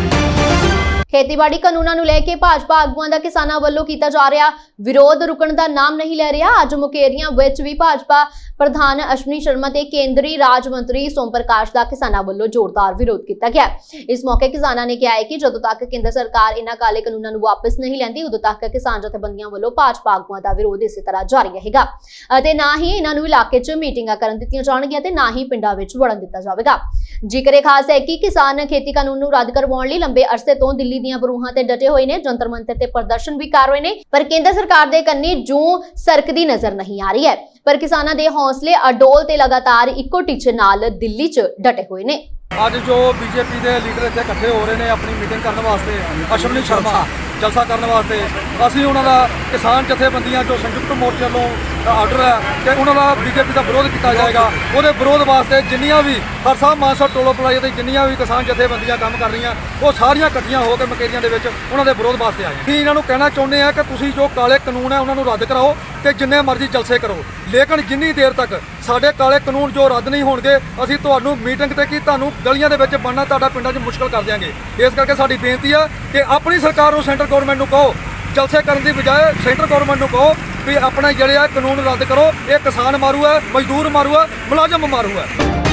ਖੇਤੀਬਾੜੀ ਕਾਨੂੰਨਾਂ ਨੂੰ ਲੈ ਕੇ ਭਾਜਪਾ ਆਗੂਆਂ ਦਾ ਕਿਸਾਨਾਂ ਵੱਲੋਂ ਕੀਤਾ ਜਾ ਰਿਹਾ ਵਿਰੋਧ ਰੁਕਣ ਦਾ ਨਾਮ ਨਹੀਂ ਲੈ ਰਿਹਾ। ਅੱਜ ਮੁਕੇਰੀਆਂ ਵਿੱਚ ਵੀ ਭਾਜਪਾ ਪ੍ਰਧਾਨ ਅਸ਼ਵਨੀ ਸ਼ਰਮਾ ਤੇ ਕੇਂਦਰੀ ਰਾਜ ਮੰਤਰੀ ਸੋਮ ਪ੍ਰਕਾਸ਼ ਦਾ ਕਿਸਾਨਾਂ ਵੱਲੋਂ ਜ਼ੋਰਦਾਰ ਵਿਰੋਧ ਕੀਤਾ ਗਿਆ। ਇਸ ਮੌਕੇ ਕਿਸਾਨਾਂ ਨੇ ਕਿਹਾ ਹੈ ਕਿ ਜਦੋਂ ਤੱਕ ਕੇਂਦਰ ਸਰਕਾਰ ਇਹਨਾਂ ਕਾਲੇ ਕਾਨੂੰਨਾਂ ਨੂੰ ਵਾਪਸ ਨਹੀਂ ਲੈਂਦੀ, ਉਦੋਂ ਤੱਕ ਕਿਸਾਨ ਜਥੇਬੰਦੀਆਂ ਵੱਲੋਂ ਭਾਜਪਾ ਆਗੂਆਂ ਦਾ ਵਿਰੋਧ ਇਸੇ ਤਰ੍ਹਾਂ ਜਾਰੀ ਰਹੇਗਾ ਅਤੇ ਨਾ ਹੀ ਇਹਨਾਂ ਨੂੰ ਇਲਾਕੇ 'ਚ ਮੀਟਿੰਗਾਂ ਕਰਨ ਦਿੱਤੀਆਂ ਜਾਣਗੀਆਂ ਤੇ ਨਾ ਹੀ ਪਿੰਡਾਂ ਵਿੱਚ ਵੜਨ ਦਿੱਤਾ ਜਾਵੇਗਾ। ਜ਼ਿਕਰ ਇਹ ਖਾਸ ਹੈ ਕਿ ਕਿਸਾਨ ਖੇਤੀ ਕਾਨੂੰਨ ਨੂੰ ਰੱਦ ਕਰਵਾਉਣ ਲਈ ਲੰਬੇ ਅਰਸੇ ਤੋਂ ਦਿੱਲੀ ਦੀਆਂ ਬਰੂਹਾਂ ਤੇ ਡਟੇ ਹੋਏ ਨੇ, ਜੰਤਰ ਮੰਤਰ ਤੇ ਪ੍ਰਦਰਸ਼ਨ ਵੀ ਕਰ ਰਹੇ ਨੇ, ਪਰ ਕੇਂਦਰ ਸਰਕਾਰ ਦੇ ਕੰਨੀ ਜੂੰ ਸਰਕਦੀ ਨਜ਼ਰ ਨਹੀਂ ਆ ਰਹੀ ਹੈ। ਪਰ ਕਿਸਾਨਾਂ ਦੇ ਹੌਸਲੇ ਅਡੋਲ ਤੇ ਲਗਾਤਾਰ ਇੱਕੋ ਟੀਚੇ ਨਾਲ ਦਿੱਲੀ 'ਚ ਡਟੇ ਹੋਏ ਨੇ। ਅੱਜ ਜੋ ਬੀਜੇਪੀ ਦੇ ਲੀਡਰ ਇੱਥੇ ਇਕੱਠੇ ਹੋ ਰਹੇ ਨੇ ਆਪਣੀ ਮੀਟਿੰਗ ਕਰਨ ਵਾਸਤੇ, ਅਸ਼ਵਨੀ ਸ਼ਰਮਾ ਜਲਸਾ ਕਰਨ ਵਾਸਤੇ, ਅਸੀਂ ਉਹਨਾਂ ਦਾ ਕਿਸਾਨ ਜਥੇਬੰਦੀਆਂ ਜੋ ਸੰਯੁਕਤ ਮੋਰਚੇ ਵੱਲੋਂ ਆਰਡਰ ਹੈ ਕਿ ਉਹਨਾਂ ਦਾ ਬੀਜੇਪੀ ਦਾ ਵਿਰੋਧ ਕੀਤਾ ਜਾਏਗਾ। ਉਹਦੇ ਵਿਰੋਧ ਵਾਸਤੇ ਜਿੰਨੀਆਂ ਵੀ ਹਰਸਾ ਮਾਨਸਾ ਟੋਲੋ ਪਲਾਈ ਤੇ ਜਿੰਨੀਆਂ ਵੀ ਕਿਸਾਨ ਜਥੇਬੰਦੀਆਂ ਕੰਮ ਕਰ ਰਹੀਆਂ, ਉਹ ਸਾਰੀਆਂ ਇਕੱਠੀਆਂ ਹੋ ਕੇ ਮੁਕੇਰੀਆਂ ਦੇ ਵਿੱਚ ਉਹਨਾਂ ਦੇ ਵਿਰੋਧ ਵਾਸਤੇ ਆਏ। ਅਸੀਂ ਇਹਨਾਂ ਨੂੰ ਕਹਿਣਾ ਚਾਹੁੰਦੇ ਹਾਂ ਕਿ ਤੁਸੀਂ ਜੋ ਕਾਲੇ ਕਾਨੂੰਨ ਹੈ ਉਹਨਾਂ ਨੂੰ ਰੱਦ ਕਰਾਓ ਤੇ ਜਿੰਨੇ ਮਰਜ਼ੀ ਜਲਸੇ ਕਰੋ, ਲੇਕਿਨ ਜਿੰਨੀ ਦੇਰ ਤੱਕ ਸਾਡੇ ਕਾਲੇ ਕਾਨੂੰਨ ਜੋ ਰੱਦ ਨਹੀਂ ਹੋਣਗੇ, ਅਸੀਂ ਤੁਹਾਨੂੰ ਮੀਟਿੰਗ ਤੇ ਕੀ ਤੁਹਾਨੂੰ ਗਲੀਆਂ ਦੇ ਵਿੱਚ ਬਣਨਾ, ਤੁਹਾਡਾ ਪਿੰਡਾਂ 'ਚ ਮੁਸ਼ਕਲ ਕਰ ਦਿਆਂਗੇ। ਇਸ ਕਰਕੇ ਸਾਡੀ ਬੇਨਤੀ ਹੈ ਕਿ ਆਪਣੀ ਸਰਕਾਰ ਨੂੰ, ਸੈਂਟਰ ਗੌਰਮੈਂਟ ਨੂੰ ਕਹੋ ਜਲਸੇ ਕਰਨ ਦੀ ਬਜਾਏ ਸੈਂਟਰ ਗੌਰਮੈਂਟ ਨੂੰ ਕਹੋ ਵੀ ਆਪਣੇ ਜਿਹੜੇ ਆ ਕਾਨੂੰਨ ਰੱਦ ਕਰੋ। ਇਹ ਕਿਸਾਨ ਮਾਰੂ ਹੈ, ਮਜ਼ਦੂਰ ਮਾਰੂ ਹੈ, ਮੁਲਾਜ਼ਮ ਮਾਰੂ ਹੈ।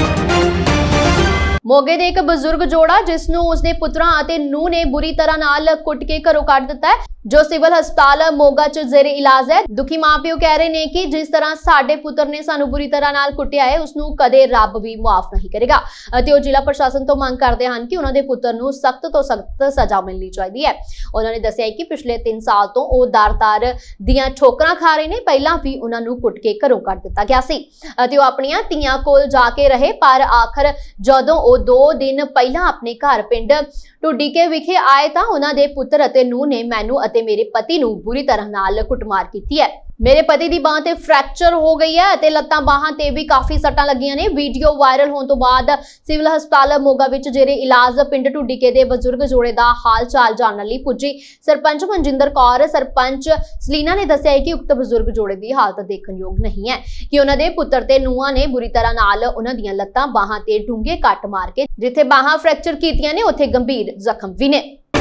ਮੋਗੇ ਦੇ ਇੱਕ ਬਜ਼ੁਰਗ ਜੋੜਾ ਜਿਸ ਨੂੰ ਉਸਦੇ ਪੁੱਤਰਾਂ ਅਤੇ ਨੂੰਹ ਨੇ ਬੁਰੀ ਤਰ੍ਹਾਂ ਨਾਲ ਕੁੱਟ ਕੇ ਘਰੋਂ ਕੱਢ ਦਿੱਤਾ ਹੈ, ਜੋ ਸਿਵਲ ਹਸਪਤਾਲ ਮੋਗਾ 'ਚ ਜ਼ੇਰੇ ਇਲਾਜ ਹੈ। ਦੁਖੀ ਮਾਪਿਓ ਕਹਿ ਰਹੇ ਨੇ ਕਿ ਜਿਸ ਤਰ੍ਹਾਂ ਸਾਡੇ ਪੁੱਤਰ ਨੇ ਸਾਨੂੰ ਬੁਰੀ ਤਰ੍ਹਾਂ ਨਾਲ ਕੁੱਟਿਆ ਹੈ, ਉਸ ਨੂੰ ਕਦੇ ਰੱਬ ਵੀ ਮਾਫ ਨਹੀਂ ਕਰੇਗਾ ਅਤੇ ਉਹ ਜ਼ਿਲ੍ਹਾ ਪ੍ਰਸ਼ਾਸਨ ਤੋਂ ਮੰਗ ਕਰਦੇ ਹਨ ਕਿ ਉਹਨਾਂ ਦੇ ਪੁੱਤਰ ਨੂੰ ਸਖਤ ਤੋਂ ਸਖਤ ਸਜ਼ਾ ਮਿਲਣੀ ਚਾਹੀਦੀ ਹੈ। ਉਹਨਾਂ ਨੇ ਦੱਸਿਆ ਕਿ ਪਿਛਲੇ ਤਿੰਨ ਸਾਲ ਤੋਂ ਉਹ ਦਰ-ਦਰ ਦੀਆਂ ਠੋਕਰਾਂ ਖਾ ਰਹੇ ਨੇ। ਪਹਿਲਾਂ ਵੀ ਉਹਨਾਂ ਨੂੰ ਕੁੱਟ ਕੇ ਘਰੋਂ ਕੱਢ ਦਿੱਤਾ ਗਿਆ ਸੀ ਅਤੇ ਉਹ ਆਪਣੀਆਂ ਧੀਆਂ ਕੋਲ ਜਾ ਕੇ ਰਹੇ, ਪਰ ਆਖਰ ਜਦੋਂ ਉਹ ਦੋ ਦਿਨ ਪਹਿਲਾਂ ਆਪਣੇ ਘਰ ਪਿੰਡ ਢੁੱਡੀਕੇ ਵਿਖੇ ਆਏ ਤਾਂ ਉਹਨਾਂ ਦੇ ਪੁੱਤਰ ਅਤੇ ਨੂੰਹ ਨੇ ਮੈਨੂੰ ਅਤੇ ਮੇਰੇ ਪਤੀ ਨੂੰ ਬੁਰੀ ਤਰ੍ਹਾਂ ਨਾਲ ਕੁੱਟਮਾਰ ਕੀਤੀ ਹੈ। ਮੇਰੇ ਪਤੀ ਦੀ ਬਾਂਹ ਤੇ ਫ੍ਰੈਕਚਰ ਹੋ ਗਈ ਹੈ ਅਤੇ ਲੱਤਾਂ ਬਾਹਾਂ ਤੇ ਵੀ ਕਾਫੀ ਸੱਟਾਂ ਲੱਗੀਆਂ ਨੇ। ਵੀਡੀਓ ਵਾਇਰਲ ਹੋਣ ਤੋਂ ਬਾਅਦ ਸਿਵਲ ਹਸਪਤਾਲ ਮੋਗਾ ਵਿੱਚ ਜਿਹੜੇ ਇਲਾਜ ਪਿੰਡ ਢੁੱਡੀਕੇ ਦੇ ਬਜ਼ੁਰਗ ਜੋੜੇ ਦਾ ਹਾਲ ਚਾਲ ਜਾਣਨ ਲਈ ਪੁੱਜੀ ਸਰਪੰਚ ਮਨਜਿੰਦਰ ਕੌਰ ਸਰਪੰਚ ਸਲੀਨਾ ਨੇ ਦੱਸਿਆ ਕਿ ਉਕਤ ਬਜ਼ੁਰਗ ਜੋੜੇ ਦੀ ਹਾਲਤ ਦੇਖਣਯੋਗ ਨਹੀਂ ਹੈ ਕਿ ਉਹਨਾਂ ਦੇ ਪੁੱਤਰ ਤੇ ਨੂੰਹਾਂ ਨੇ ਬੁਰੀ ਤਰ੍ਹਾਂ ਨਾਲ ਉਹਨਾਂ ਦੀਆਂ ਲੱਤਾਂ ਬਾਹਾਂ ਤੇ ਡੂੰਘੇ ਕੱਟ ਮਾਰ ਕੇ ਜਿੱਥੇ ਬਾਹਾਂ ਫ੍ਰੈਕਚਰ ਕੀਤੀਆਂ ਨੇ ਉੱਥੇ ਗੰਭੀਰ ਜ਼ਖਮ ਵੀ ਨੇ।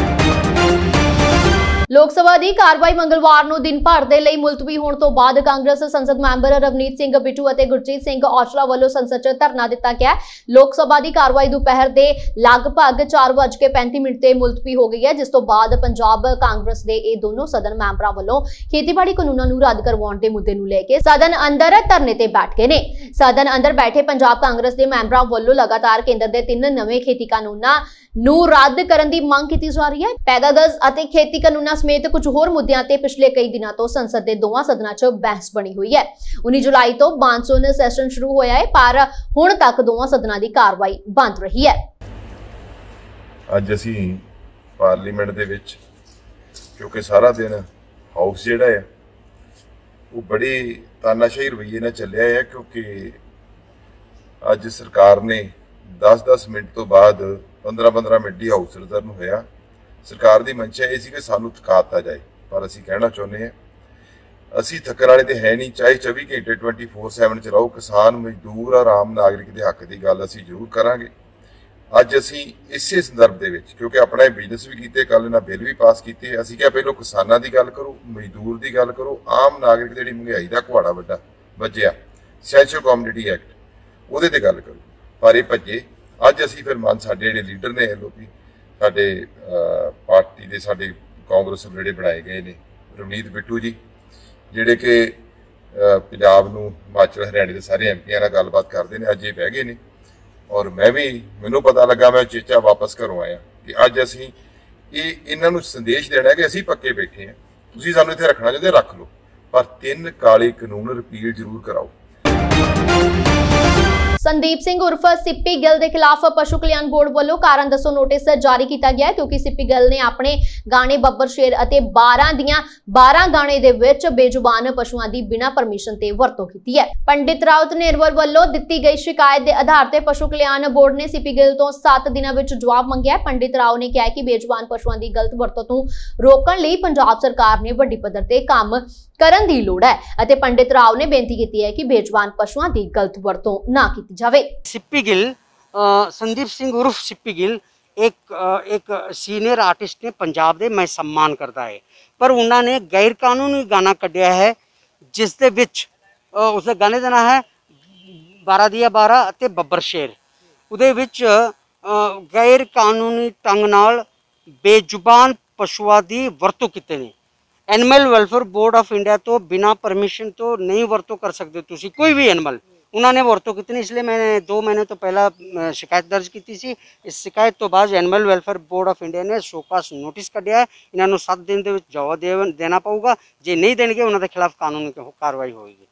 ਲੋਕ ਸਭਾ ਦੀ ਕਾਰਵਾਈ ਮੰਗਲਵਾਰ ਨੂੰ ਦਿਨ ਭਰ ਦੇ ਲਈ ਮੁਲਤਵੀ ਹੋਣ ਤੋਂ ਬਾਅਦ ਕਾਂਗਰਸ ਸੰਸਦ ਮੈਂਬਰ ਰਵਨੀਤ ਸਿੰਘ ਬਿੱਟੂ ਅਤੇ ਗੁਰਜੀਤ ਸਿੰਘ ਔਜਲਾ ਵੱਲੋਂ ਸੰਸਦ 'ਚ ਧਰਨਾ ਦਿੱਤਾ ਗਿਆ। ਲੋਕ ਸਭਾ ਦੀ ਕਾਰਵਾਈ ਦੁਪਹਿਰ ਦੇ ਲਗਭਗ ਚਾਰ ਵੱਜ ਕੇ ਪੈਂਤੀ ਮਿੰਟ ਤੇ ਮੁਲਤਵੀ ਹੋ ਗਈ ਹੈ, ਜਿਸ ਤੋਂ ਬਾਅਦ ਪੰਜਾਬ ਕਾਂਗਰਸ ਦੇ ਇਹ ਦੋਨੋਂ ਸਦਨ ਮੈਂਬਰਾਂ ਵੱਲੋਂ ਖੇਤੀਬਾੜੀ ਕਾਨੂੰਨਾਂ ਨੂੰ ਰੱਦ ਕਰਵਾਉਣ ਦੇ ਮੁੱਦੇ ਨੂੰ ਲੈ ਕੇ ਸਦਨ ਅੰਦਰ ਧਰਨੇ ਤੇ ਬੈਠ ਗਏ ਨੇ। ਸਦਨ ਅੰਦਰ ਬੈਠੇ ਪੰਜਾਬ ਕਾਂਗਰਸ ਦੇ ਮੈਂਬਰਾਂ ਵੱਲੋਂ ਲਗਾਤਾਰ ਕੇਂਦਰ ਦੇ ਤਿੰਨ ਨਵੇਂ ਖੇਤੀ ਕਾਨੂੰਨਾਂ ਨੂੰ ਰੱਦ ਕਰਨ ਦੀ ਮੰਗ ਕੀਤੀ ਜਾ ਰਹੀ ਹੈ। ਪੈਦਾਵਾਰ ਅਤੇ ਖੇਤੀ ਕਾਨੂੰਨਾਂ ਸਮੇਤ ਕੁਝ ਹੋਰ ਮੁੱਦਿਆਂ ਤੇ ਪਿਛਲੇ ਕਈ ਦਿਨਾਂ ਤੋਂ ਸੰਸਦ ਦੇ ਦੋਵਾਂ ਸਦਨਾਂ 'ਚ ਬਹਿਸ ਬਣੀ ਹੋਈ ਹੈ। ਉੱਨੀ ਜੁਲਾਈ ਤੋਂ ਮਾਨਸੂਨ ਸੈਸ਼ਨ ਸ਼ੁਰੂ ਹੋਇਆ ਹੈ, ਪਰ ਹੁਣ ਤੱਕ ਦੋਵਾਂ ਸਦਨਾਂ ਦੀ ਕਾਰਵਾਈ ਬੰਦ ਰਹੀ ਹੈ। ਅੱਜ ਅਸੀਂ ਪਾਰਲੀਮੈਂਟ ਦੇ ਵਿੱਚ ਕਿਉਂਕਿ ਸਾਰਾ ਦਿਨ ਹਾਊਸ ਜਿਹੜਾ ਹੈ ਉਹ ਬੜੀ ਤਾਨਾਸ਼ਾਹੀ ਰਵੱਈਏ ਨਾਲ ਚੱਲਿਆ ਹੈ, ਕਿਉਂਕਿ ਅੱਜ ਸਰਕਾਰ ਨੇ ਦਸ ਦਸ ਮਿੰਟ ਤੋਂ ਬਾਅਦ पंद्रह पंद्रह मिनट ही हाउस रिजर्व होया। सरकार की मंशा ये सी कि सानू थका दिता जाए, पर असी कहना चाहुंदे हैं असी थकण वाले तो है नहीं, चाहे चौबी घंटे ट्वेंटी फोर सैवन चलाओ। किसान मजदूर और आम नागरिक के हक की गल असी जरूर करांगे। अज असी इसे संदर्भ दे विच क्योंकि अपना बिजनेस भी कीते, कल इन्हां बिल भी पास कीते, असी क्या पहलों किसानां दी गल करो, मजदूर की गल करो, आम नागरिक जिहड़ी महंगाई का कुहाड़ा वड्डा वज्जिया एसेंशियल कमोडिटी एक्ट उहदे ते गल करो, पर ये भज्जे। अज असी फिर मन साडे जिहड़े लीडर ने लोकी साडे पार्टी दे साडे कांग्रेस जिहड़े बनाए गए ने रवनीत बिट्टू जी जिहड़े कि पंजाब नूं हिमाचल हरियाणे के सारे एम पी नाल गलबात करते हैं, अज ये बह गए ने। और मैं भी मैनूं पता लगा, मैं चेचा वापस घरों आया कि अज असी ये इन्हां नूं संदेश देना कि असी पक्के बैठे हैं, तुसीं सानूं इत्थे रखना चाहुंदे रख लो, पर तीन काले कानून रिपील जरूर कराओ। संदीप सिंह उर्फ सिप्पी गिल के खिलाफ पशु कल्याण बोर्ड वालों कारण दसो नोटिस जारी किया गया है, क्योंकि सिप्पी गिल ने अपने गाने बब्बर शेर और बारह दियां बारह गाने दे विच बेजुबान पशुओं की बिना परमिशन ते वरतों की है। पंडित राउत नेरवल वालों दी गई शिकायत के आधार पर पशु कल्याण बोर्ड ने सिप्पी गिल तो सात दिनों में जवाब मंगया। पंडित राव ने कहा कि बेजुबान पशुओं की गलत वरतों तो रोकने लई पंजाब सरकार ने वड्डी पद्धर ते काम करन दी लोड़ है अते पंडित राव ने बेनती की है कि बेजुबान पशुओं की गलत वरतों ना की जावे। सिप्पी गिल संदीप सिंह उर्फ सिप्पी गिल एक एक सीनियर आर्टिस्ट ने पंजाब दे मैं सम्मान करता है, पर उन्होंने गैर कानूनी गाना कढ़िया है जिस दे विच उस गाने का नाम है बारह दिया बारह अते बब्बर शेर। उहदे विच गैर कानूनी ढंग नाल बेजुबान पशुओं की वरतों कीते ने। Animal Welfare Board of India तो बिना परमिशन तो नहीं वरतों कर सकते तुसी कोई भी एनिमल, उन्होंने वरतों कितनी, इसलिए मैंने दो महीने तो पहला शिकायत दर्ज की थी। इस शिकायत तो बाद Animal Welfare Board of India ने शोकास नोटिस कढ़िया है, इन्होंने सात दिन के जवाब दे, देना पऊगा, जे नहीं देंगे उन्होंने खिलाफ कानूनी कार्रवाई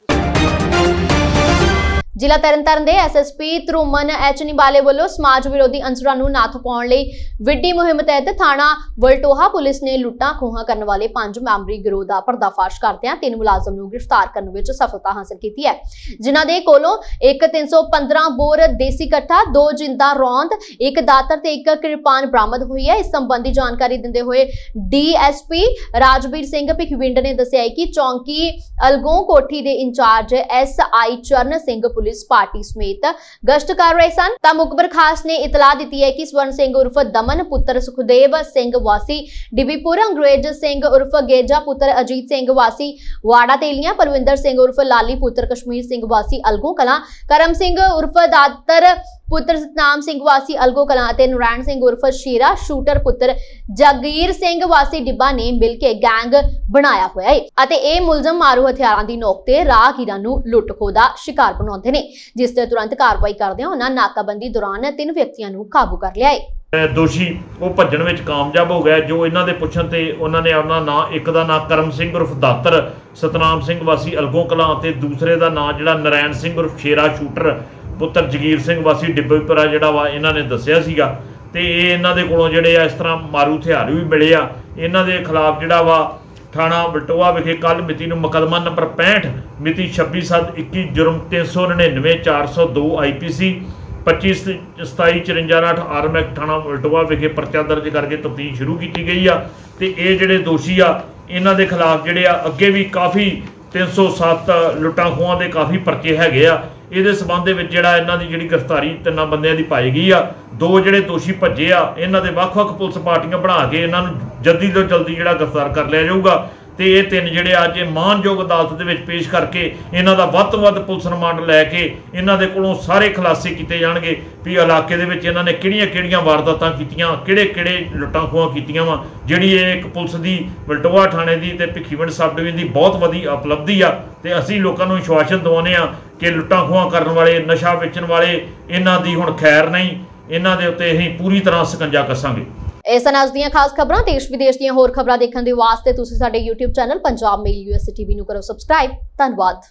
होगी। जिला तरनताਰਨ ਦੇ ਐਸਐਸਪੀ ਧਰੁਮਨ ਐਚ ਨਿਬਾਲੇ ਵੱਲੋਂ ਸਮਾਜ ਵਿਰੋਧੀ ਅੰਸਰਾਂ ਨੂੰ ਨੱਥ ਪਾਉਣ ਲਈ ਵਿੱਢੀ ਮੁਹਿੰਮ ਤਹਿਤ ਥਾਣਾ ਵਲਟੋਹਾ ਪੁਲਿਸ ਨੇ ਲੁੱਟਾਂ ਖੋਹਾਂ ਕਰਨ ਵਾਲੇ ਪੰਜ ਮੈਂਬਰੀ ਗਿਰੋਹ ਦਾ ਪਰਦਾਫਾਸ਼ ਕਰਦਿਆਂ ਤਿੰਨ ਮੁਲਾਜ਼ਮ ਨੂੰ ਗ੍ਰਿਫਤਾਰ ਕਰਨ ਵਿੱਚ ਸਫਲਤਾ ਹਾਸਲ ਕੀਤੀ ਹੈ, ਜਿਨ੍ਹਾਂ ਦੇ ਕੋਲੋਂ ਇੱਕ ਤਿੰਨ ਸੌ ਪੰਦਰਾਂ ਬੋਰ ਦੇਸੀ ਕੱਠਾ, ਦੋ ਜਿੰਦਾ ਰੌਂਦ, ਇੱਕ ਦਾਤਰ ਤੇ ਇੱਕ ਕਿਰਪਾਨ ਬਰਾਮਦ ਹੋਈ ਹੈ। ਇਸ ਸੰਬੰਧੀ ਜਾਣਕਾਰੀ ਦਿੰਦੇ ਹੋਏ ਡੀਐਸਪੀ ਰਾਜਵੀਰ ਸਿੰਘ ਭਿਖਵਿੰਡ ਨੇ ਦੱਸਿਆ ਕਿ ਚੌਂਕੀ ਅਲਗੋਂ ਕੋਠੀ ਦੇ incharge S I Charan Singh police party समेत गश्त कर रहे सन तां मुखबिर खास ने इतला दी है कि स्वर्ण सिंह उर्फ दमन पुत्र सुखदेव सिंह वासी डिबीपुर, अंग्रेज सिंह उर्फ गेजा पुत्र अजीत सिंह वासी वाड़ा तेलियां, परविंदर सिंह उर्फ लाली पुत्र कश्मीर सिंह वासी अलगों कलां, करम सिंह उर्फ दातर पुत्र सतनाम सिंह वासी अलगों कलां ते नारायण सिंह उर्फ शेरा शूटर पुत्र जगीर सिंह वासी डिब्बा ने मिल के गैंग बनाया होया है अते ਇਹ ਮੁਲਜ਼ਮ ਮਾਰੂ ਹਥਿਆਰਾਂ ਦੀ ਨੋਕ ਤੇ ਰਾਹਗੀਰਾਂ ਨੂੰ ਲੁੱਟ ਖੋਹ ਦਾ ਸ਼ਿਕਾਰ ਬਣਾਉਂਦੇ ਨੇ, ਜਿਸ ਤੇ ਤੁਰੰਤ ਕਾਰਵਾਈ ਕਰਦਿਆਂ ਉਹਨਾਂ ਨਾਕਾਬੰਦੀ ਦੌਰਾਨ ਤਿੰਨ ਵਿਅਕਤੀਆਂ ਨੂੰ ਕਾਬੂ ਕਰ ਲਿਆ ਹੈ। ਦੋਸ਼ੀ ਉਹ ਭੱਜਣ ਵਿੱਚ ਕਾਮਯਾਬ ਹੋ ਗਿਆ। ਜੋ ਇਹਨਾਂ ਦੇ ਪੁੱਛਣ ਤੇ ਉਹਨਾਂ ਨੇ ਆਪਣਾ ਨਾਂ, ਇੱਕ ਦਾ ਨਾਂ ਕਰਮ ਸਿੰਘ ਉਰਫ ਦਾਤਰ ਸਤਨਾਮ ਸਿੰਘ ਵਾਸੀ ਅਲਗੋਂ ਕਲਾਂ ਤੇ ਦੂਸਰੇ ਦਾ ਨਾਂ ਜਿਹੜਾ ਨਾਰਾਇਣ ਸਿੰਘ ਉਰਫ ਸ਼ੇਰਾ ਸ਼ੂਟਰ ਪੁੱਤਰ ਜਗੀਰ ਸਿੰਘ ਵਾਸੀ ਡਿੱਬੇਪੁਰਾ ਜਿਹੜਾ ਵਾ ਇਹਨਾਂ ਨੇ ਦੱਸਿਆ ਸੀਗਾ। ਤੇ ਇਹ ਇਹਨਾਂ ਦੇ ਕੋਲੋਂ ਜਿਹੜੇ ਆ ਇਸ ਤਰ੍ਹਾਂ ਮਾਰੂ ਹਥਿਆਰ ਵੀ ਮਿਲੇ ਆ। ਇਹਨਾਂ ਦੇ ਖਿਲਾਫ ਜਿਹੜਾ ਵਾ ਥਾਣਾ ਬਲਟੋਆ ਵਿਖੇ ਕੱਲ ਮਿਤੀ ਨੂੰ ਮੁਕੱਦਮਾ ਨੰਬਰ ਪੈਂਹਠ ਮਿਤੀ ਛੱਬੀ ਸੱਤ ਇੱਕੀ ਜੁਰਮ ਤਿੰਨ ਸੌ ਨੜਿਨਵੇਂ ਚਾਰ ਸੌ ਦੋ ਆਈ ਪੀ ਸੀ ਪੱਚੀ ਸਤਾਈ ਚੁਰੰਜਾ ਉਨਾਹਠ ਆਰਮ ਐਕਟ ਥਾਣਾ ਬਲਟੋਆ ਵਿਖੇ ਪਰਚਾ ਦਰਜ ਕਰਕੇ ਤਫਤੀਸ਼ ਸ਼ੁਰੂ ਕੀਤੀ ਗਈ ਆ ਤੇ ਇਹ ਜਿਹੜੇ ਦੋਸ਼ੀ ਆ ਇਹਨਾਂ ਦੇ ਖਿਲਾਫ ਜਿਹੜੇ ਆ ਅੱਗੇ ਵੀ ਕਾਫੀ ਤਿੰਨ ਸੌ ਸੱਤ ਲੁੱਟਾਂ ਖੋਹਾਂ ਦੇ ਕਾਫੀ ਪਰਚੇ ਹੈਗੇ ਆ। ਇਹਦੇ ਸਬੰਧ ਦੇ ਵਿੱਚ ਜਿਹੜਾ ਇਹਨਾਂ ਦੀ ਜਿਹੜੀ ਗ੍ਰਿਫਤਾਰੀ ਤਿੰਨਾਂ ਬੰਦਿਆਂ ਦੀ ਪਾਈ ਗਈ ਆ। ਦੋ ਜਿਹੜੇ ਦੋਸ਼ੀ ਭੱਜੇ ਆ ਇਹਨਾਂ ਦੇ ਵੱਖ-ਵੱਖ ਪੁਲਿਸ ਪਾਰਟੀਆਂ ਬਣਾ ਕੇ ਇਹਨਾਂ ਨੂੰ ਜਲਦੀ ਤੋਂ ਜਲਦੀ ਜਿਹੜਾ ਗ੍ਰਿਫਤਾਰ ਕਰ ਲਿਆ ਜਾਊਗਾ ਤੇ ਇਹ ਤਿੰਨ ਜਿਹੜੇ ਅੱਜ ਇਹ ਮਾਨਯੋਗ ਅਦਾਲਤ ਦੇ ਵਿੱਚ ਪੇਸ਼ ਕਰਕੇ ਇਹਨਾਂ ਦਾ ਵੱਧ ਤੋਂ ਵੱਧ ਪੁਲਿਸ ਰਿਮਾਂਡ ਲੈ ਕੇ ਇਹਨਾਂ ਦੇ ਕੋਲੋਂ ਸਾਰੇ ਖੁਲਾਸੇ ਕੀਤੇ ਜਾਣਗੇ ਵੀ ਇਲਾਕੇ ਦੇ ਵਿੱਚ ਇਹਨਾਂ ਨੇ ਕਿਹੜੀਆਂ-ਕਿਹੜੀਆਂ ਵਾਰਦਾਤਾਂ ਕੀਤੀਆਂ, ਕਿਹੜੇ-ਕਿਹੜੇ ਲੁੱਟਾਂ ਖੋਹਾਂ ਕੀਤੀਆਂ ਵਾ। ਜਿਹੜੀ ਇਹ ਇੱਕ ਪੁਲਿਸ ਦੀ ਬਲਟੋਆ ਥਾਣੇ ਦੀ ਤੇ ਭਿੱਖੀਵਿੰਡ ਸਬ ਡਿਵੀਜ਼ਨ ਦੀ ਬਹੁਤ ਵੱਡੀ ਉਪਲਬਧੀ ਆ ਤੇ ਅਸੀਂ ਲੋਕਾਂ ਨੂੰ ਵਿਸ਼ਵਾਸਨ ਦਿਵਾਉਂਦੇ ਆ ਕਿ ਲੁੱਟਾਂ ਖੋਹਾਂ ਕਰਨ ਵਾਲੇ, ਨਸ਼ਾ ਵੇਚਣ ਵਾਲੇ ਇਹਨਾਂ ਦੀ ਹੁਣ ਖੈਰ ਨਹੀਂ, ਇਹਨਾਂ ਦੇ ਉੱਤੇ ਅਸੀਂ ਪੂਰੀ ਤਰ੍ਹਾਂ ਸਕੰਜਾ ਕੱਸਾਂਗੇ। ਇਸ ਨਾਲ ਦੀਆਂ ਖਾਸ ਖਬਰਾਂ ਦੇਸ਼ ਵਿਦੇਸ਼ ਦੀਆਂ ਹੋਰ ਖਬਰਾਂ ਦੇਖਣ ਦੇ ਵਾਸਤੇ ਤੁਸੀਂ ਸਾਡੇ YouTube channel Punjab mail US TV ਨੂੰ ਕਰੋ ਸਬਸਕ੍ਰਾਈਬ। ਧੰਨਵਾਦ।